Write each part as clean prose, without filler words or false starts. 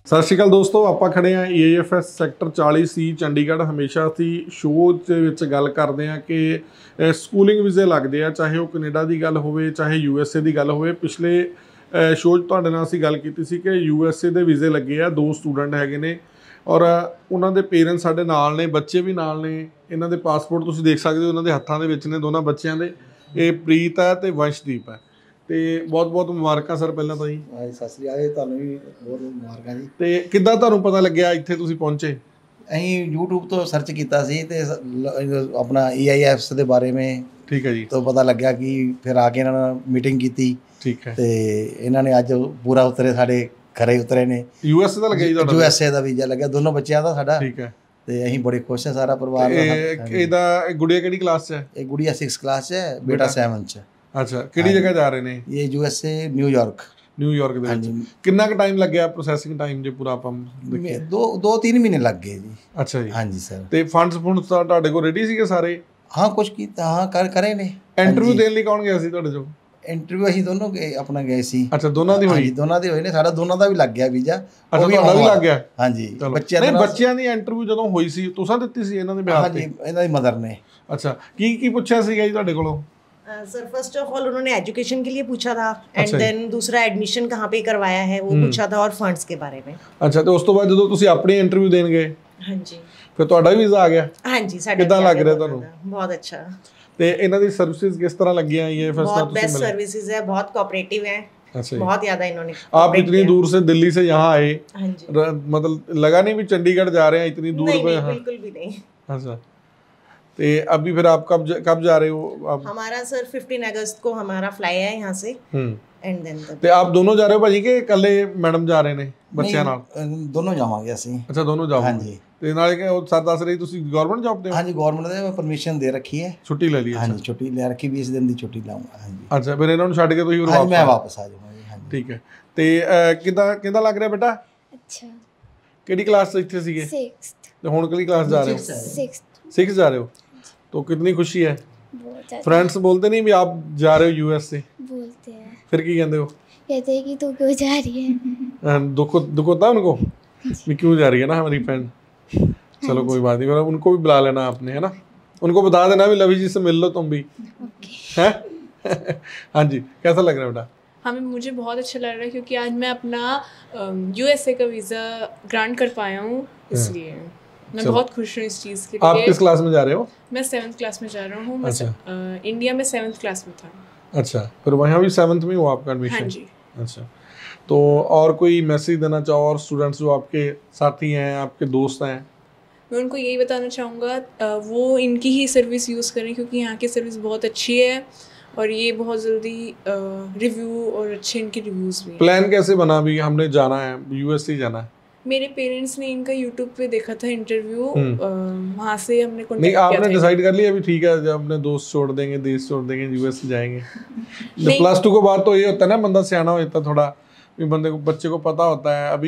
ਸਤਿ ਸ਼੍ਰੀ ਅਕਾਲ ਦੋਸਤੋ, ਆਪਾਂ ਖੜੇ ਹਾਂ EAFS ਸੈਕਟਰ 40C ਚੰਡੀਗੜ੍ਹ। ਹਮੇਸ਼ਾ ਅਸੀਂ ਸ਼ੋਅ ਦੇ ਵਿੱਚ ਗੱਲ ਕਰਦੇ ਹਾਂ ਕਿ ਸਕੂਲਿੰਗ ਵੀਜ਼ੇ ਲੱਗਦੇ ਆ, ਚਾਹੇ ਉਹ ਕੈਨੇਡਾ ਦੀ ਗੱਲ ਹੋਵੇ ਚਾਹੇ USA ਦੀ ਗੱਲ ਹੋਵੇ। ਪਿਛਲੇ ਸ਼ੋਅ 'ਚ ਤੁਹਾਡੇ ਨਾਲ ਅਸੀਂ ਗੱਲ ਕੀਤੀ ਸੀ ਕਿ USA ਦੇ ਵੀਜ਼ੇ ਲੱਗੇ ਆ, 2 ਸਟੂਡੈਂਟ ਹੈਗੇ ਨੇ ਔਰ ਉਹਨਾਂ ਦੇ ਪੇਰੈਂਟਸ ਸਾਡੇ ਨਾਲ ਨੇ, ਬੱਚੇ ਵੀ ਨਾਲ ਨੇ। ਇਹਨਾਂ ਦੇ ਪਾਸਪੋਰਟ ਤੁਸੀਂ ਦੇਖ ਸਕਦੇ ਹੋ, ਉਹਨਾਂ ਦੇ ਹੱਥਾਂ ਦੇ ਵਿੱਚ ਨੇ ਦੋਨਾਂ ਬੱਚਿਆਂ ਦੇ। ਇਹ ਪ੍ਰੀਤ ਹੈ ਤੇ ਵੰਸ਼ਦੀਪ ਹੈ। ਤੇ ਬਹੁਤ ਬਹੁਤ ਮੁਬਾਰਕਾਂ ਸਰ ਪਹਿਲਾਂ ਤਾਂ ਜੀ। ਹਾਂਜੀ, ਸਤਿ ਸ੍ਰੀ ਅਕਾਲ। ਤੁਹਾਨੂੰ ਵੀ ਬਹੁਤ ਮੁਬਾਰਕਾਂ ਜੀ। ਤੇ ਕਿੱਦਾਂ ਤੁਹਾਨੂੰ ਪਤਾ ਲੱਗਿਆ ਇੱਥੇ ਤੁਸੀਂ ਪਹੁੰਚੇ? ਅਸੀਂ YouTube ਤੋਂ ਸਰਚ ਕੀਤਾ ਸੀ ਤੇ ਆਪਣਾ EIFS ਦੇ ਬਾਰੇ में ਠੀਕ ਹੈ ਜੀ ਤੋਂ ਪਤਾ ਲੱਗਿਆ ਕਿ ਫਿਰ ਆ ਕੇ ਇਹਨਾਂ ਨਾਲ ਮੀਟਿੰਗ ਕੀਤੀ। ਠੀਕ ਹੈ। ਤੇ ਇਹਨਾਂ ਨੇ ਅੱਜ ਪੂਰਾ ਉਤਰੇ, ਸਾਡੇ ਘਰੇ ਉਤਰੇ ਨੇ। USA ਦਾ ਲੱਗਿਆ ਜੀ ਤੁਹਾਡਾ? USA ਦਾ ਵੀਜ਼ਾ ਲੱਗਿਆ, ਦੋਨੋਂ ਬੱਚਿਆਂ ਦਾ ਸਾਡਾ। ਠੀਕ ਹੈ। ਤੇ ਅਸੀਂ ਬੜੇ ਖੁਸ਼ ਹਾਂ, ਸਾਰਾ ਪਰਿਵਾਰ। ਇਹਦਾ ਗੁੜੀਆ ਕਿਹੜੀ ਕਲਾਸ 'ਚ ਹੈ? ਇਹ ਗੁੜੀਆ 6th ਕਲਾਸ 'ਚ ਹੈ, ਬੇਟਾ 7th 'ਚ। ਅੱਛਾ, ਕਿਹੜੀ ਜਗ੍ਹਾ ਜਾ ਰਹੇ ਨੇ? ਇਹ USA ਨਿਊਯਾਰਕ ਦੇ ਵਿੱਚ। ਕਿੰਨਾ ਕੁ ਟਾਈਮ ਲੱਗਿਆ ਪ੍ਰੋਸੈਸਿੰਗ ਟਾਈਮ ਜੇ ਪੂਰਾ ਆਪਾਂ ਦੇਖੀਏ? 2-3 ਮਹੀਨੇ ਲੱਗ ਗਏ ਜੀ। ਅੱਛਾ ਜੀ। ਹਾਂਜੀ ਸਰ। ਤੇ ਫੰਡਸ ਤਾਂ ਤੁਹਾਡੇ ਕੋਲ ਰੈਡੀ ਸੀਗੇ ਸਾਰੇ? ਹਾਂ, ਕੁਝ ਕੀਤਾ, ਹਾਂ ਕਰੇ ਨੇ। ਇੰਟਰਵਿਊ ਦੇਣ ਲਈ ਕੌਣ ਗਿਆ ਸੀ ਤੁਹਾਡੇ ਚੋਂ? ਇੰਟਰਵਿਊ ਅਸੀਂ ਦੋਨੋਂ ਆਪਣਾ ਗਏ ਸੀ। ਅੱਛਾ, ਦੋਨਾਂ ਦੀ ਹੋਈ? ਦੋਨਾਂ ਦੇ ਹੋਏ ਨੇ, ਸਾਡਾ ਦੋਨਾਂ ਦਾ ਵੀ ਲੱਗ ਗਿਆ ਵੀਜ਼ਾ। ਅੱਛਾ, ਤੁਹਾਡਾ ਵੀ ਲੱਗ ਗਿਆ? ਹਾਂਜੀ। ਬੱਚਿਆਂ ਦੀ ਇੰਟਰਵਿਊ ਜਦੋਂ ਹੋਈ ਸੀ ਤੁਸੀਂ ਦਿੱਤੀ ਸੀ ਇਹਨਾਂ ਦੇ ਬਿਹਾਰ ਤੇ? ਹਾਂਜੀ, ਇਹਨਾਂ ਦੀ ਮਦਰ ਨੇ। अच्छा, ਕੀ ਪੁੱਛਿਆ ਸੀਗਾ ਜੀ ਤੁਹਾਡੇ ਕੋਲੋਂ? सर फर्स्ट ऑफ ऑल उन्होंने एजुकेशन के लिए पूछा था एंड देन दूसरा एडमिशन कहाँ पे करवाया है वो पूछा था और फंड्स के बारे में। अच्छा, तो उस तो बाद ਜਦੋਂ ਤੁਸੀਂ ਆਪਣੀ ਇੰਟਰਵਿਊ ਦੇਣ ਗਏ? ਹਾਂਜੀ। ਫਿਰ ਤੁਹਾਡਾ ਵੀ ਵੀਜ਼ਾ ਆ ਗਿਆ? ਹਾਂਜੀ, ਸਾਡਾ। ਕਿੱਦਾਂ ਲੱਗ ਰਿਹਾ ਤੁਹਾਨੂੰ? ਬਹੁਤ ਅੱਛਾ। ਤੇ ਇਹਨਾਂ ਦੀ ਸਰਵਿਸਿਜ਼ किस तरह लगी हैं? ये फर्स्ट बहुत बेस्ट सर्विसेज है, बहुत कोऑपरेटिव है। अच्छा, बहुत ज्यादा इन्होंने। आप इतनी दूर से दिल्ली से यहाँ आए? हाँ जी। मतलब लगा नहीं भी चंडीगढ़ जा रहे हैं इतनी दूर पे? बिल्कुल भी नहीं। अच्छा, तो अभी फिर आप कब जा रहे हो आप? हमारा सर 15 अगस्त को हमारा फ्लाई है यहाँ से एंड देन ਤੇ ਆਪ ਦੋਨੋਂ ਜਾ ਰਹੇ ਹੋ ਭਾਜੀ ਕਿ ਇਕੱਲੇ ਮੈਡਮ ਜਾ ਰਹੇ ਨੇ ਬੱਚਿਆਂ ਨਾਲ? ਦੋਨੋਂ ਜਾਵਾਂਗੇ ਅਸੀਂ। ਅੱਛਾ, ਦੋਨੋਂ ਜਾਓਗੇ। ਹਾਂਜੀ। ਤੇ ਨਾਲੇ ਕਿ ਉਹ ਸਰ ਦੱਸ ਰਹੀ ਤੁਸੀਂ ਗਵਰਨਮੈਂਟ ਜੌਬ ਤੇ ਹੋ? ਹਾਂਜੀ, ਗਵਰਨਮੈਂਟ ਦੇ ਪਰਮਿਸ਼ਨ ਦੇ ਰੱਖੀ ਹੈ, ਛੁੱਟੀ ਲੈ ਲਈ? ਹਾਂਜੀ, ਛੁੱਟੀ ਲੈ ਰੱਖੀ, 20 ਦਿਨ ਦੀ ਛੁੱਟੀ ਲਾਉਂਗਾ। ਹਾਂਜੀ। ਅੱਛਾ, ਫਿਰ ਇਹਨਾਂ ਨੂੰ ਛੱਡ ਕੇ ਤੁਸੀਂ ਵਾਪਸ? ਮੈਂ ਵਾਪਸ ਆ ਜਾਵਾਂਗਾ ਜੀ। ਹਾਂਜੀ, ਠੀਕ ਹੈ। ਤੇ ਕਿੱਦਾਂ ਲੱਗ ਰਿਹਾ ਬੇਟਾ? ਅੱਛਾ। ਕਿਹੜੀ ਕਲਾਸ ਚ ਇੱਥੇ ਸੀਗੇ? 6th। ਤੇ ਹੁਣ ਕਿਹੜੀ ਕਲਾਸ ਜਾ ਰਹੇ ਹੋ? 6th जा रहे हो? तो कितनी खुशी है? बहुत ज़्यादा। फ्रेंड्स बोलते नहीं भी आप जा रहे हो US से? बोलते हैं। फिर की कहते हो? कहते हैं कि तू क्यों जा रही है। दुख होता है उनको भी क्यों जा रही है ना हमारी फ्रेंड? चलो कोई बात नहीं, उनको भी बुला लेना आपने, है ना? उनको बता देना भी लवी जी से मिल लो तुम भी, है? हाँ जी, कैसा लग रहा है बेटा? हमें मुझे बहुत अच्छा लग रहा है क्योंकि आज मैं अपना USA का वीज़ा ग्रांट कर पाया हूँ, इसलिए मैं बहुत खुश हूँ इस चीज़ के लिए। आप किस क्लास में जा रहे हो? मैं 7th क्लास में जा रहा हूँ। मैं इंडिया में 7th क्लास में था। अच्छा, फिर वहाँ भी 7th में हुआ आपका एडमिशन? हाँ जी। अच्छा, तो और कोई मैसेज देना चाहो और स्टूडेंट्स जो आपके साथी हैं, आपके दोस्त हैं? मैं उनको यही बताना चाहूँगा वो इनकी ही सर्विस यूज़ करें क्योंकि यहाँ की सर्विस बहुत अच्छी है और ये बहुत जल्दी रिव्यू और अच्छे इनके रिव्यूज़ भी। प्लान कैसे बना भी हमने जाना है US ही जाना है? मेरे पेरेंट्स ने इनका YouTube पे देखा था इंटरव्यू, वहाँ से हमने नहीं, आपने डिसाइड कर लिया अभी? ठीक है, जब अपने दोस्त छोड़ देंगे, देश छोड़ देंगे, US जाएंगे। +2 के बाद तो ये होता है ना, बंदा सियाना हो जाता है थोड़ा, बंदे को, बच्चे को पता होता है। अभी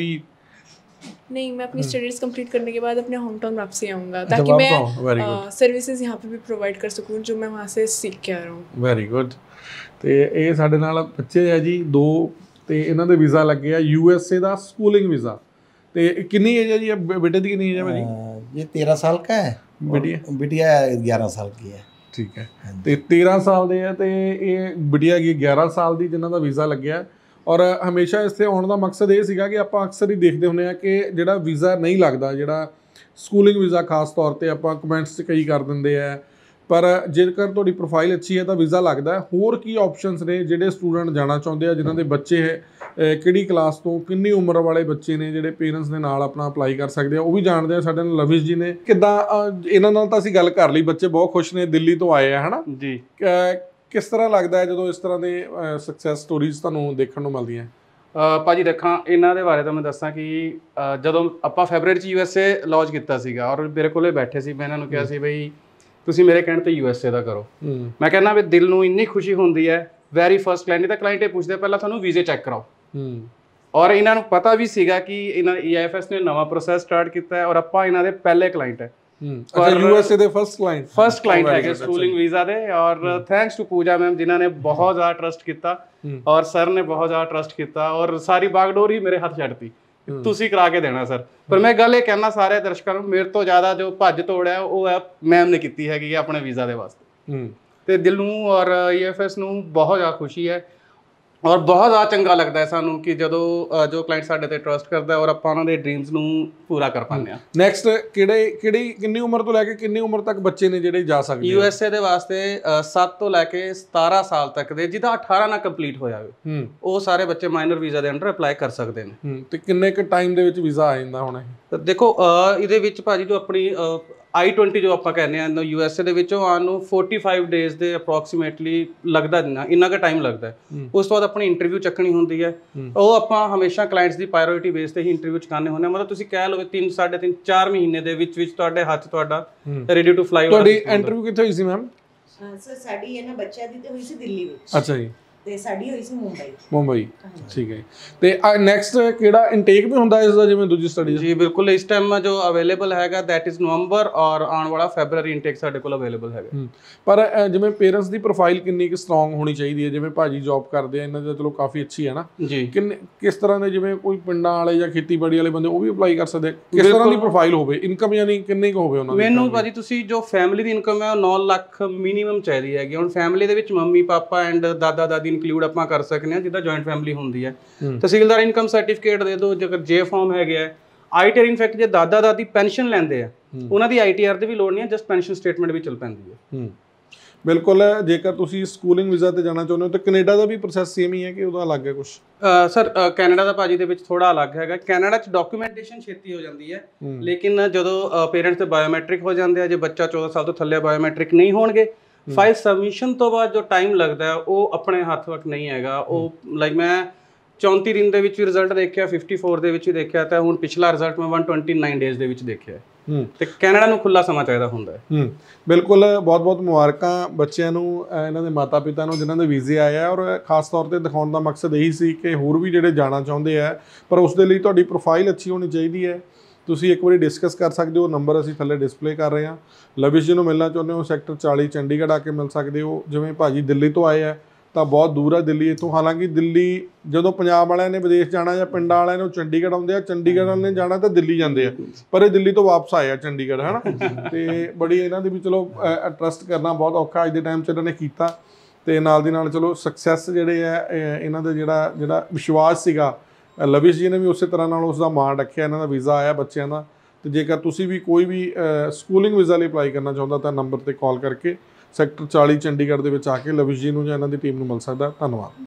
नहीं, मैं अपनी स्टडीज़ कंप्लीट करने के बाद अपने होम टाउन वापसी आऊँगा ताकि मैं सर्विसेज यहाँ पे भी प्रोवाइड कर सकूँ जो मैं वहाँ से सीख के आ रहा हूँ। Very good. ਤੇ ਇਹ ਸਾਡੇ ਨਾਲ ਬੱਚੇ ਹੈ ਜੀ 2, ਤੇ ਇਹਨਾਂ ਦੇ ਵੀਜ਼ਾ ਲੱਗੇ ਆ USA ਦਾ ਸਕੂਲਿੰਗ ਵੀਜ਼ਾ। ਤੇ ਕਿੰਨੀ ਏਜ ਹੈ ਜੀ बेटे ਦੀ? कितनी एज है भाजी? ये 13 साल का है। बिटिया 11 साल की है। ठीक है। ਤੇ 13 ਸਾਲ ਦੇ ਆ ਤੇ ਇਹ ਬਿਟਿਆ ਕੀ 11 ਸਾਲ ਦੀ ਜਿਨ੍ਹਾਂ ਦਾ ਵੀਜ਼ਾ ਲੱਗਿਆ। ਔਰ ਹਮੇਸ਼ਾ ਇੱਥੇ ਆਉਣ ਦਾ ਮਕਸਦ ਇਹ ਸੀਗਾ ਕਿ ਆਪਾਂ ਅਕਸਰ ਹੀ ਦੇਖਦੇ ਹੁੰਦੇ ਆ ਕਿ ਜਿਹੜਾ ਵੀਜ਼ਾ ਨਹੀਂ ਲੱਗਦਾ, ਜਿਹੜਾ ਸਕੂਲਿੰਗ ਵੀਜ਼ਾ ਖਾਸ ਤੌਰ ਤੇ ਆਪਾਂ ਕਮੈਂਟਸ 'ਚ ਕਈ ਕਰ ਦਿੰਦੇ ਆ, ਪਰ ਜੇਕਰ ਤੁਹਾਡੀ ਪ੍ਰੋਫਾਈਲ ਅੱਛੀ ਹੈ ਤਾਂ ਵੀਜ਼ਾ ਲੱਗਦਾ। ਹੋਰ ਕੀ ਆਪਸ਼ਨਸ ਨੇ ਜਿਹੜੇ ਸਟੂਡੈਂਟ ਜਾਣਾ ਚਾਹੁੰਦੇ ਆ, ਜਿਨ੍ਹਾਂ ਦੇ ਬੱਚੇ ਹੈ ਕਿਹੜੀ ਕਲਾਸ ਤੋਂ, ਕਿੰਨੀ ਉਮਰ ਵਾਲੇ ਬੱਚੇ ਨੇ ਜਿਹੜੇ ਪੇਰੈਂਟਸ ਦੇ ਨਾਲ ਆਪਣਾ ਅਪਲਾਈ ਕਰ ਸਕਦੇ ਆ, ਉਹ ਵੀ ਜਾਣਦੇ ਆ। ਸਾਡੇ ਨਾਲ ਲਵਿਸ਼ ਜੀ ਨੇ। ਕਿੱਦਾਂ ਇਹਨਾਂ ਨਾਲ ਤਾਂ ਅਸੀਂ ਗੱਲ ਕਰ ਲਈ, ਬੱਚੇ ਬਹੁਤ ਖੁਸ਼ ਨੇ, ਦਿੱਲੀ ਤੋਂ ਆਏ ਆ, ਹੈ ਨਾ ਜੀ? ਕਿਸ ਤਰ੍ਹਾਂ ਲੱਗਦਾ ਹੈ ਜਦੋਂ ਇਸ ਤਰ੍ਹਾਂ ਦੇ ਸਕਸੈਸ ਸਟੋਰੀਜ਼ ਤੁਹਾਨੂੰ ਦੇਖਣ ਨੂੰ ਮਿਲਦੀਆਂ? ਭਾਜੀ ਦੇਖਾਂ, ਇਹਨਾਂ ਦੇ ਬਾਰੇ ਤਾਂ ਮੈਂ ਦੱਸਾਂ ਕਿ ਜਦੋਂ ਆਪਾਂ ਫੈਬਰਵਰੀ 'ਚ USA ਲਾਂਚ ਕੀਤਾ ਸੀਗਾ ਔਰ ਮੇਰੇ ਕੋਲੇ ਬੈਠੇ ਸੀ, ਮੈਂ ਇਹਨਾਂ ਨੂੰ ਕਿਹਾ ਸੀ ਬਈ ਤੁਸੀਂ ਮੇਰੇ ਕਹਿਣ ਤੇ USA ਦਾ ਕਰੋ। ਮੈਂ ਕਹਿੰਦਾ ਵੀ ਦਿਲ ਨੂੰ ਇੰਨੀ ਖੁਸ਼ੀ ਹੁੰਦੀ ਹੈ। ਵੈਰੀ ਫਸਟ ਕਲਾਇੰਟ ਤਾਂ ਕਲਾਇੰਟ ਇਹ ਪੁੱਛਦੇ ਪਹਿਲਾਂ ਤੁਹਾਨੂੰ ਵੀਜ਼ੇ ਚੈੱਕ ਕਰਾਓ। ਔਰ ਇਹਨਾਂ ਨੂੰ ਪਤਾ ਵੀ ਸੀਗਾ ਕਿ ਇਹਨਾਂ EIFS ਨੇ ਨਵਾਂ ਪ੍ਰੋਸੈਸ ਸਟਾਰਟ ਕੀਤਾ ਹੈ ਔਰ ਆਪਾਂ ਇਹਨਾਂ ਦੇ ਪਹਿਲੇ ਕਲਾਇੰਟ ਹੈ। USA ਦੇ ਫਸਟ ਕਲਾਇੰਟ ਹੈਗੇ ਸਕੂਲਿੰਗ ਵੀਜ਼ਾ ਦੇ। ਔਰ ਥੈਂਕਸ ਟੂ ਪੂਜਾ ਮੈਮ ਜਿਨ੍ਹਾਂ ਨੇ ਬਹੁਤ ਜ਼ਿਆਦਾ ਟਰਸਟ ਕੀਤਾ ਔਰ ਸਰ ਨੇ ਬਹੁਤ ਜ਼ਿਆਦਾ ਟਰਸਟ ਕੀਤਾ ਔਰ ਸਾਰੀ ਬਾਗਡੋਰ ਹੀ ਮੇਰੇ ਹੱਥ ਛੱਡਤੀ ਤੁਸੀਂ ਕਰਾ ਕੇ ਦੇਣਾ ਸਰ। ਪਰ ਮੈਂ ਗੱਲ ਇਹ ਕਹਿਣਾ ਸਾਰੇ ਦਰਸ਼ਕਾਂ ਨੂੰ, ਮੇਰੇ ਤੋਂ ਜ਼ਿਆਦਾ ਜੋ ਭੱਜ ਤੋੜ ਹੈ ਉਹ ਹੈ ਮੈਮ ਨੇ ਕੀਤੀ ਹੈਗੀ ਹੈ ਆਪਣੇ ਵੀਜ਼ਾ ਦੇ ਵਾਸਤੇ। ਤੇ ਦਿਲ ਨੂੰ ਔਰ EFS ਨੂੰ ਬਹੁਤ ਜ਼ਿਆਦਾ ਖੁਸ਼ੀ ਹੈ ਔਰ ਬਹੁਤ ਜ਼ਿਆਦਾ ਚੰਗਾ ਲੱਗਦਾ ਹੈ ਸਾਨੂੰ ਕਿ ਜਦੋਂ ਜੋ ਕਲਾਇੰਟ ਸਾਡੇ ਤੇ ਟਰਸਟ ਕਰਦਾ ਔਰ ਆਪਾਂ ਉਹਨਾਂ ਦੇ ਡ੍ਰੀਮਸ ਨੂੰ ਪੂਰਾ ਕਰ ਪਾਉਂਦੇ ਹਾਂ। ਨੈਕਸਟ ਕਿੰਨੀ ਉਮਰ ਤੋਂ ਲੈ ਕੇ ਕਿੰਨੀ ਉਮਰ ਤੱਕ ਬੱਚੇ ਨੇ ਜਿਹੜੇ ਜਾ ਸਕਦੇ USA ਦੇ ਵਾਸਤੇ 7 ਤੋਂ ਲੈ ਕੇ 17 ਸਾਲ ਤੱਕ ਦੇ, ਜਿਹਦਾ 18 ਨਾ ਕੰਪਲੀਟ ਹੋਇਆ ਹੋਵੇ, ਉਹ ਸਾਰੇ ਬੱਚੇ ਮਾਈਨਰ ਵੀਜ਼ਾ ਦੇ ਅੰਡਰ ਅਪਲਾਈ ਕਰ ਸਕਦੇ ਨੇ। ਤੇ ਕਿੰਨੇ ਕੁ ਟਾਈਮ ਦੇ ਵਿੱਚ ਵੀਜ਼ਾ ਆ ਜਾਂਦਾ ਹੁਣ ਇਹ? ਦੇਖੋ ਇਹਦੇ ਵਿੱਚ ਭਾਜੀ ਜੋ ਆਪਣੀ I-20 ਜੋ ਆਪਾਂ ਕਹਿੰਦੇ ਆ USA ਦੇ ਵਿੱਚੋਂ ਆਉਣ ਨੂੰ 45 ਡੇਜ਼ ਦੇ ਅਪਰੋਕਸੀਮੇਟਲੀ ਲੱਗਦਾ, ਇੰਨਾ ਕੁ ਟਾਈਮ ਲੱਗਦਾ ਹੈ। ਉਸ ਤੋਂ ਬਾਅਦ ਆਪਣੀ ਇੰਟਰਵਿਊ ਚੱਕਣੀ ਹੁੰਦੀ ਹੈ, ਉਹ ਆਪਾਂ ਹਮੇਸ਼ਾ ਕਲਾਇੰਟਸ ਦੀ ਪ੍ਰਾਇੋਰਟੀ ਬੇਸ ਤੇ ਹੀ ਇੰਟਰਵਿਊ ਚੁਕਾਉਂਦੇ ਹੁੰਦੇ ਹਾਂ। ਮਤਲਬ ਤੁਸੀਂ ਕਹਿ ਲਓ 3 3.5 4 ਮਹੀਨੇ ਦੇ ਵਿੱਚ ਤੁਹਾਡੇ ਹੱਥ ਤੁਹਾਡਾ ਰੈਡੀ ਟੂ ਫਲਾਈ। ਤੁਹਾਡੀ ਇੰਟਰਵਿਊ ਕਿੱਥੇ ਹੋਈ ਸੀ ਮੈਮ? ਸਰ ਸਾਡੀ ਹੈ ਨਾ ਬੱਚਿਆਂ ਦੀ ਤੇ ਹੋਈ ਸੀ ਦਿੱਲੀ ਵਿੱਚ। ਅੱਛਾ ਜੀ। ਤੇ ਸਾਡੀ ਹੋਈ ਸੀ ਮੁੰਬਈ। ਠੀਕ ਹੈ। ਤੇ ਨੈਕਸਟ ਕਿਹੜਾ ਇਨਟੇਕ ਵੀ ਹੁੰਦਾ ਇਸ ਦਾ ਜਿਵੇਂ ਦੂਜੀ ਸਟੱਡੀ? ਜੀ ਬਿਲਕੁਲ, ਇਸ ਟਾਈਮ ਜੋ ਅਵੇਲੇਬਲ ਹੈਗਾ ਦੈਟ ਇਜ਼ ਨਵੰਬਰ ਔਰ ਆਉਣ ਵਾਲਾ ਫੈਬਰੂਰੀ ਇਨਟੇਕ ਸਾਡੇ ਕੋਲ ਅਵੇਲੇਬਲ ਹੈਗਾ। ਪਰ ਜਿਵੇਂ ਪੇਰੈਂਟਸ ਦੀ ਪ੍ਰੋਫਾਈਲ ਕਿੰਨੀ ਕੁ ਸਟਰੋਂਗ ਹੋਣੀ ਚਾਹੀਦੀ ਹੈ? ਜਿਵੇਂ ਭਾਜੀ ਜੌਬ ਕਰਦੇ ਆ, ਇਹਨਾਂ ਦਾ ਚਲੋ ਕਾਫੀ ਅੱਛੀ ਹੈ ਨਾ ਜੀ। ਕਿਸ ਤਰ੍ਹਾਂ ਦੇ, ਜਿਵੇਂ ਕੋਈ ਪਿੰਡਾਂ ਵਾਲੇ ਜਾਂ ਖੇਤੀਬਾੜੀ ਵਾਲੇ ਬੰਦੇ ਉਹ ਵੀ ਅਪਲਾਈ ਕਰ ਸਕਦੇ? ਕਿਸ ਤਰ੍ਹਾਂ ਦੀ ਪ੍ਰੋਫਾਈਲ ਹੋਵੇ, ਇਨਕਮ ਯਾਨੀ ਕਿੰਨੀ ਕੁ ਹੋਵੇ ਉਹਨਾਂ ਦੀ? ਮੈਨੂੰ ਭਾਜੀ ਤੁਸੀਂ ਜੋ ਫੈਮਿਲੀ ਦੀ ਇਨਕਮ ਹੈ ਉਹ 9 ਲੱਖ ਮਿਨੀਮਮ ਚਾਹੀਦੀ ਹੈਗੀ। ਹੁਣ ਫੈਮਿਲੀ ਦੇ ਵਿੱਚ ਮੰਮੀ ਪਾਪਾ ਐਂਡ ਦਾਦਾ ਦਾਦੀ ਇਨਕਲੂਡ ਆਪਾਂ ਕਰ ਸਕਦੇ ਹਾਂ, ਜਿੱਦਾਂ ਜੁਆਇੰਟ ਫੈਮਿਲੀ ਹੁੰਦੀ ਹੈ। ਤਹਿਸੀਲਦਾਰ ਇਨਕਮ ਸਰਟੀਫਿਕੇਟ ਦੇ ਦਿਓ, ਜੇਕਰ ਜੇ ਫਾਰਮ ਹੈਗੇ ਆ। ITR ਇਨਫੈਕਟ ਜੇ ਦਾਦਾ ਦਾਦੀ ਪੈਨਸ਼ਨ ਲੈਂਦੇ ਆ ਉਹਨਾਂ ਦੀ ITR ਦੀ ਵੀ ਲੋੜ ਨਹੀਂ ਹੈ, ਜਸਟ ਪੈਨਸ਼ਨ ਸਟੇਟਮੈਂਟ ਵੀ ਚੱਲ ਪੈਂਦੀ ਹੈ। ਬਿਲਕੁਲ। ਜੇਕਰ ਤੁਸੀਂ ਸਕੂਲਿੰਗ ਵੀਜ਼ਾ ਤੇ ਜਾਣਾ ਚਾਹੁੰਦੇ ਹੋ ਤਾਂ ਕੈਨੇਡਾ ਦਾ ਵੀ ਪ੍ਰੋਸੈਸ ਸੇਮ ਹੀ ਹੈ ਕਿ ਉਹਦਾ ਅਲੱਗ ਹੈ ਕੁਝ? ਸਰ ਕੈਨੇਡਾ ਦਾ ਭਾਜੀ ਦੇ ਵਿੱਚ ਥੋੜਾ ਅਲੱਗ ਹੈਗਾ। ਕੈਨੇਡਾ 'ਚ ਡਾਕੂਮੈਂਟੇਸ਼ਨ ਛੇਤੀ ਹੋ ਜਾਂਦੀ ਹੈ, ਲੇਕਿਨ ਜਦੋਂ ਪੇਰੈਂਟਸ ਦੇ ਬਾਇਓਮੈਟ੍ਰਿਕ ਹੋ ਜਾਂਦੇ ਆ, ਜੇ ਬੱਚਾ 14 ਸਾਲ ਤੋਂ ਥੱਲੇ ਬਾਇਓਮੈਟ੍ਰਿਕ ਨਹੀਂ ਹੋਣਗੇ, ਫਾਈਲ ਸਬਮਿਸ਼ਨ ਤੋਂ ਬਾਅਦ ਜੋ ਟਾਈਮ ਲੱਗਦਾ ਹੈ ਉਹ ਆਪਣੇ ਹੱਥ ਵਕ ਨਹੀਂ ਹੈਗਾ। ਉਹ ਲਾਈਕ ਮੈਂ 34 ਦਿਨ ਦੇ ਵਿੱਚ ਵੀ ਰਿਜ਼ਲਟ ਦੇਖਿਆ, 54 ਦੇ ਵਿੱਚ ਵੀ ਦੇਖਿਆ, ਤਾਂ ਹੁਣ ਪਿਛਲਾ ਰਿਜ਼ਲਟ ਮੈਂ 129 ਡੇਜ਼ ਦੇ ਵਿੱਚ ਦੇਖਿਆ। ਤੇ ਕੈਨੇਡਾ ਨੂੰ ਖੁੱਲਾ ਸਮਾਂ ਚਾਹੀਦਾ ਹੁੰਦਾ ਹੈ। ਬਿਲਕੁਲ। ਬਹੁਤ ਬਹੁਤ ਮੁਬਾਰਕਾਂ ਬੱਚਿਆਂ ਨੂੰ, ਇਹਨਾਂ ਦੇ ਮਾਤਾ ਪਿਤਾ ਨੂੰ ਜਿਨ੍ਹਾਂ ਦੇ ਵੀਜ਼ੇ ਆਏ ਆ। ਔਰ ਖਾਸ ਤੌਰ ਤੇ ਦਿਖਾਉਣ ਦਾ ਮਕਸਦ ਇਹੀ ਸੀ ਕਿ ਹੋਰ ਵੀ ਜਿਹੜੇ ਜਾਣਾ ਚਾਹੁੰਦੇ ਆ, ਪਰ ਉਸ ਦੇ ਲਈ ਤੁਹਾਡੀ ਪ੍ਰੋਫਾਈਲ ਅੱਛੀ ਹੋਣੀ ਚਾਹੀਦੀ ਹੈ। ਤੁਸੀਂ ਇੱਕ ਵਾਰੀ ਡਿਸਕਸ ਕਰ ਸਕਦੇ ਹੋ, ਨੰਬਰ ਅਸੀਂ ਥੱਲੇ ਡਿਸਪਲੇ ਕਰ ਰਹੇ ਹਾਂ। ਲਵਿਸ਼ ਜੀ ਨੂੰ ਮਿਲਣਾ ਚਾਹੁੰਦੇ ਹੋ, ਸੈਕਟਰ 40 ਚੰਡੀਗੜ੍ਹ ਆ ਕੇ ਮਿਲ ਸਕਦੇ ਹੋ। ਜਿਵੇਂ ਭਾਜੀ ਦਿੱਲੀ ਤੋਂ ਆਏ ਆ ਤਾਂ ਬਹੁਤ ਦੂਰ ਆ ਦਿੱਲੀ ਇੱਥੋਂ। ਹਾਲਾਂਕਿ ਦਿੱਲੀ ਜਦੋਂ ਪੰਜਾਬ ਵਾਲਿਆਂ ਨੇ ਵਿਦੇਸ਼ ਜਾਣਾ ਜਾਂ ਪਿੰਡਾਂ ਵਾਲਿਆਂ ਨੂੰ ਚੰਡੀਗੜ੍ਹ ਆਉਂਦੇ ਆ, ਚੰਡੀਗੜ੍ਹ ਵਾਲਿਆਂ ਨੇ ਜਾਣਾ ਤਾਂ ਦਿੱਲੀ ਜਾਂਦੇ ਆ, ਪਰ ਇਹ ਦਿੱਲੀ ਤੋਂ ਵਾਪਸ ਆਏ ਆ ਚੰਡੀਗੜ੍ਹ, ਹੈ ਨਾ। ਤੇ ਬੜੀ ਇਹਨਾਂ ਦੀ ਵੀ ਚਲੋ ਟਰਸਟ ਕਰਨਾ ਬਹੁਤ ਔਖਾ ਅੱਜ ਦੇ ਟਾਈਮ 'ਚ ਇਹਨਾਂ ਨੇ ਕੀਤਾ। ਤੇ ਨਾਲ ਦੀ ਨਾਲ ਚਲੋ ਸਕਸੈਸ ਜਿਹੜੇ ਆ ਇਹਨਾਂ ਦਾ ਜਿਹੜਾ ਵਿਸ਼ਵਾਸ ਸੀਗਾ, ਲਵਿਸ਼ ਜੀ ਨੇ ਵੀ ਉਸੇ ਤਰ੍ਹਾਂ ਨਾਲ ਉਸ ਦਾ ਮਾਣ ਰੱਖਿਆ। ਇਹਨਾਂ ਦਾ ਵੀਜ਼ਾ ਆਇਆ ਬੱਚਿਆਂ ਦਾ। ਤੇ ਜੇਕਰ ਤੁਸੀਂ ਵੀ ਕੋਈ ਵੀ ਸਕੂਲਿੰਗ ਵੀਜ਼ਾ ਲਈ ਅਪਲਾਈ ਕਰਨਾ ਚਾਹੁੰਦਾ ਤਾਂ ਨੰਬਰ ਤੇ ਕਾਲ ਕਰਕੇ ਸੈਕਟਰ 40 ਚੰਡੀਗੜ੍ਹ ਦੇ ਵਿੱਚ ਆ ਕੇ ਲਵਿਸ਼ ਜੀ ਨੂੰ ਜਾਂ ਇਹਨਾਂ ਦੀ ਟੀਮ ਨੂੰ ਮਿਲ ਸਕਦਾ। ਧੰਨਵਾਦ।